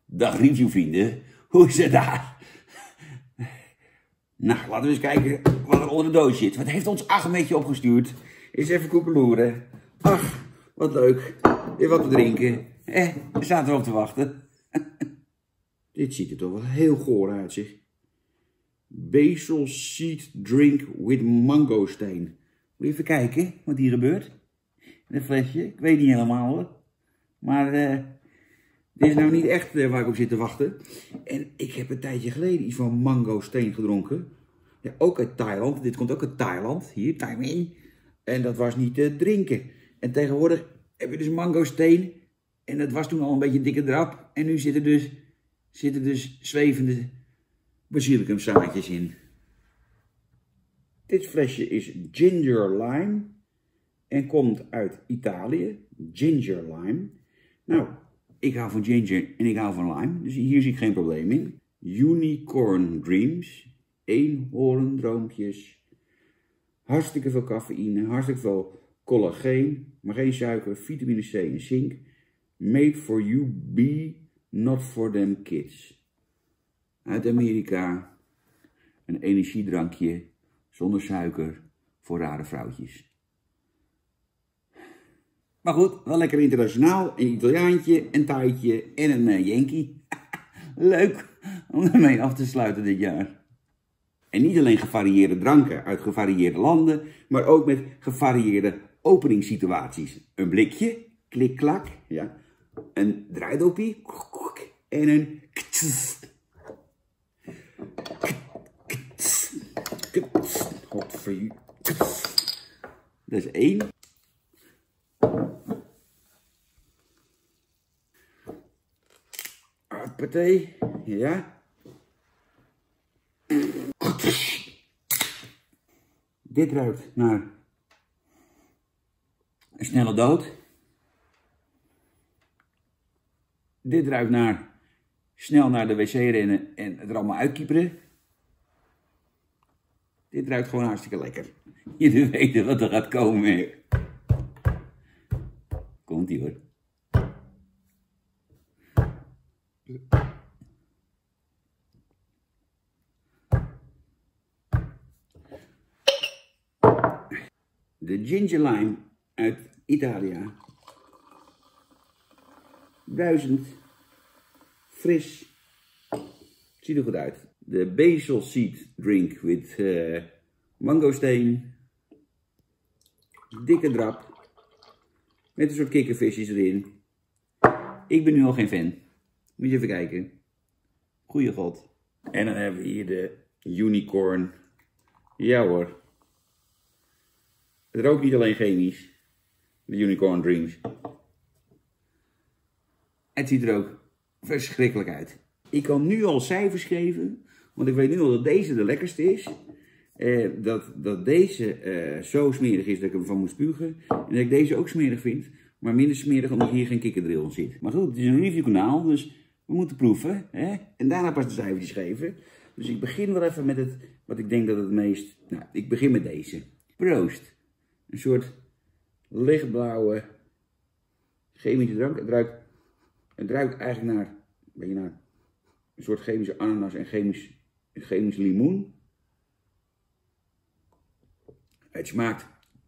Dag reviewvrienden, hoe is het daar? Nou, laten we eens kijken wat er onder de doos zit. Wat heeft ons Achmetje opgestuurd? Eens even koekeloeren. Ach, wat leuk. Weer wat te drinken. We zaten erop te wachten. Dit ziet er toch wel heel goor uit, zeg. Basil seed drink with mangosteen. Moet je even kijken wat hier gebeurt. Een flesje, ik weet niet helemaal hoor. Maar dit is nou niet echt waar ik op zit te wachten. En ik heb een tijdje geleden iets van mangosteen gedronken. Ja, ook uit Thailand. Dit komt ook uit Thailand. Hier, Thailand. En dat was niet te drinken. En tegenwoordig heb je dus mangosteen. En dat was toen al een beetje dikke drap. En nu zitten dus zwevende basilicumzaadjes in. Dit flesje is ginger lime. En komt uit Italië. Ginger lime. Nou, ik hou van ginger en ik hou van lime. Dus hier zie ik geen probleem in. Unicorn Dreams. Eenhoorndroompjes. Hartstikke veel cafeïne. Hartstikke veel collageen. Maar geen suiker. Vitamine C en zink. Made for you bee. Not for them kids. Uit Amerika. Een energiedrankje. Zonder suiker. Voor rare vrouwtjes. Maar goed, wel lekker internationaal. Een Italiaantje, een Thaitje en een Yankee. Leuk om ermee af te sluiten dit jaar. En niet alleen gevarieerde dranken uit gevarieerde landen, maar ook met gevarieerde openingssituaties. Een blikje, klik-klak, ja. Een draaidopie en een godverdomme. Dat is 1. Partij, ja. Dit ruikt naar een snelle dood. Dit ruikt naar snel naar de wc rennen en het er allemaal uitkieperen. Dit ruikt gewoon hartstikke lekker. Jullie weten wat er gaat komen. Komt-ie hoor. De ginger lime uit Italië. 1000. Fris. Ziet er goed uit. De basil seed drink with mangosteen. Dikke drap. Met een soort kikkervisjes erin. Ik ben nu al geen fan. Moet je even kijken. Goeie god. En dan hebben we hier de unicorn. Ja hoor. Het rookt niet alleen chemisch. De unicorn dreams. Het ziet er ook verschrikkelijk uit. Ik kan nu al cijfers geven. Want ik weet nu al dat deze de lekkerste is. Dat deze zo smerig is dat ik hem van moet spugen. En dat ik deze ook smerig vind. Maar minder smerig omdat hier geen kikkerdrill in zit. Maar goed, het is een reviewkanaal. Dus we moeten proeven. Hè? En daarna pas de cijfertjes geven. Dus ik begin wel even met het wat ik denk dat het meest... Nou, ik begin met deze. Proost. Een soort lichtblauwe chemische drank. Het ruikt eigenlijk naar, een soort chemische ananas en chemisch limoen. Het smaakt...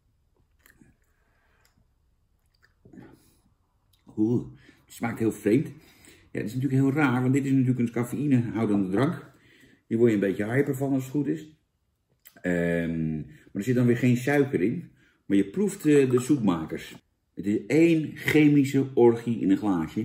Het smaakt heel vreemd. Ja, het is natuurlijk heel raar, want dit is natuurlijk een cafeïnehoudende drank. Hier word je een beetje hyper van als het goed is. Maar er zit dan weer geen suiker in. Maar je proeft de soepmakers. Het is 1 chemische orgie in een glaasje.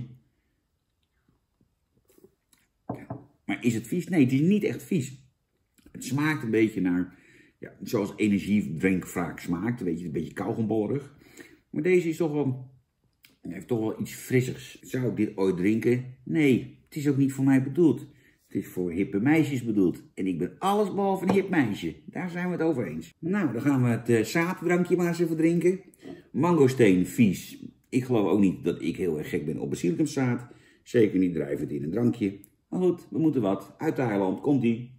Maar is het vies? Nee, het is niet echt vies. Het smaakt een beetje naar, ja, zoals energiedrink vaak smaakt. Weet je, een beetje kauwgombollerig. Maar deze is toch wel, heeft toch wel iets frissers. Zou ik dit ooit drinken? Nee, het is ook niet voor mij bedoeld. Het is voor hippe meisjes bedoeld. En ik ben alles behalve een hip meisje. Daar zijn we het over eens. Nou, dan gaan we het zaaddrankje maar eens even drinken. Mangosteen, vies. Ik geloof ook niet dat ik heel erg gek ben op basilicumzaad. Zeker niet drijvend in een drankje. Maar goed, we moeten wat. Uit Thailand, komt-ie.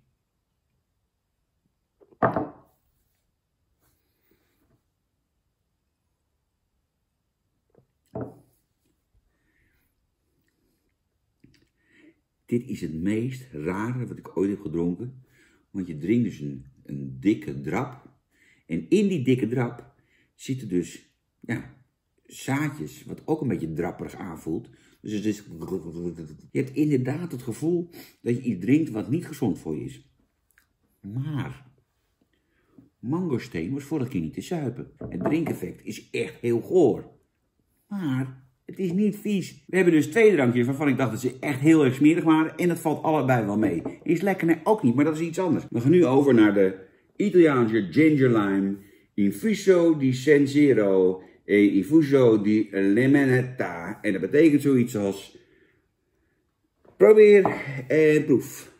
Dit is het meest rare wat ik ooit heb gedronken. Want je drinkt dus een dikke drap. En in die dikke drap zitten dus zaadjes, wat ook een beetje drapperig aanvoelt. Dus het is... Je hebt inderdaad het gevoel dat je iets drinkt wat niet gezond voor je is. Maar mangosteen was vorige keer niet te zuipen. Het drinkeffect is echt heel goor. Maar het is niet vies. We hebben dus 2 drankjes waarvan ik dacht dat ze echt heel erg smerig waren. En dat valt allebei wel mee. Is lekker? Nee, ook niet, maar dat is iets anders. We gaan nu over naar de Italiaanse ginger lime infuso di Senzero e infuso di Lemonetta. En dat betekent zoiets als probeer en proef.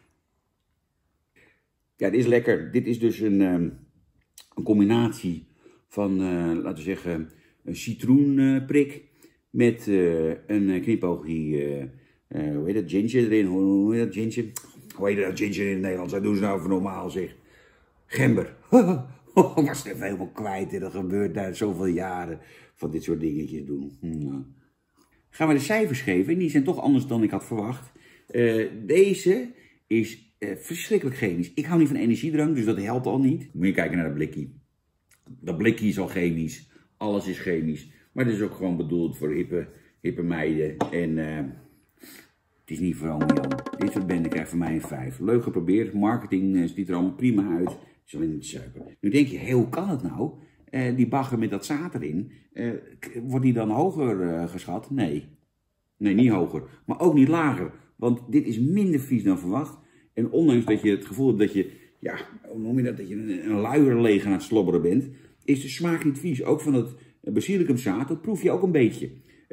Ja, dit is lekker. Dit is dus een combinatie van, laten we zeggen, een citroenprik met een knipoogje, hoe heet dat, ginger erin. Hoe heet dat, ginger? Hoe heet dat, ginger in het Nederlands? Dat doen ze nou voor normaal, zeg. Gember. Was het even helemaal kwijt. En dat gebeurt na zoveel jaren van dit soort dingetjes doen. Gaan we de cijfers geven. En die zijn toch anders dan ik had verwacht. Deze is verschrikkelijk chemisch. Ik hou niet van energiedrank, dus dat helpt al niet. Moet je kijken naar dat blikje. Dat blikje is al chemisch. Alles is chemisch. Maar het is ook gewoon bedoeld voor hippe meiden. En het is niet voor ome Jan. Dit soort benden krijgt van mij een 5. Leuk geprobeerd. Marketing ziet er allemaal prima uit. Het is alleen niet suiker. Nu denk je, hoe kan het nou? Die bagger met dat zaad erin. Wordt die dan hoger geschat? Nee. Nee, niet hoger. Maar ook niet lager. Want dit is minder vies dan verwacht. En ondanks dat je het gevoel hebt dat je, hoe noem je dat? Dat je een luier leeg aan het slobberen bent. Is de smaak niet vies. Ook van het basilicum zaad, dat proef je ook een beetje.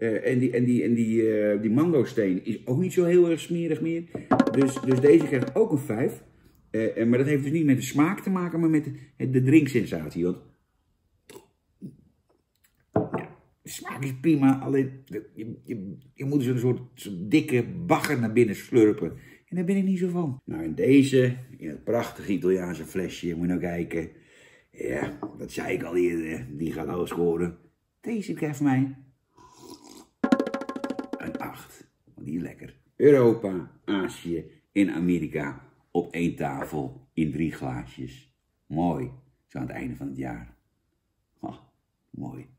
Die mangosteen is ook niet zo heel erg smerig meer. Dus deze krijgt ook een 5. Maar dat heeft dus niet met de smaak te maken, maar met de drinksensatie. Want de smaak is prima, alleen je moet zo'n dikke bagger naar binnen slurpen. En daar ben ik niet zo van. Nou, en deze, in het prachtige Italiaanse flesje, moet je nou kijken. Ja, dat zei ik al eerder, die gaat alles scoren. Deze krijgt van mij een 8. Want die is lekker. Europa, Azië en Amerika op 1 tafel in 3 glaasjes. Mooi, zo aan het einde van het jaar. Oh, mooi.